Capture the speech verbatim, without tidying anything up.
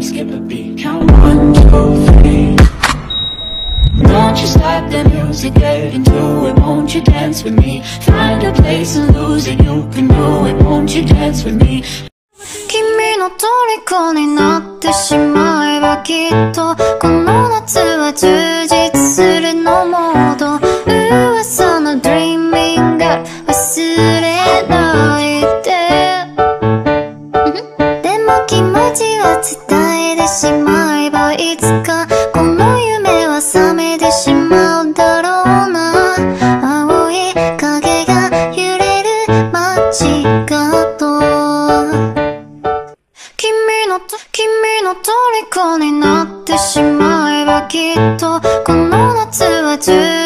we skip a beat. Count one, two, three. Won't you stop the music, get into it? Won't you dance with me? Find a place and lose it, you can do it. Won't you dance with me? 君の虜になってしまえばきっとこの夏は充実するのモード噂の Dreaming God 忘れないででも気持ちは伝えてしまえばいつかこの夢は覚めてしまうだろうな青い影が揺れる街角君の君の虜になってしまえばきっとこの夏は充